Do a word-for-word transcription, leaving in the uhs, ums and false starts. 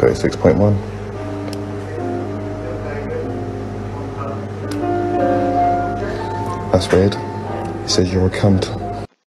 thirty-six point one. That's weird. It says you're a cunt.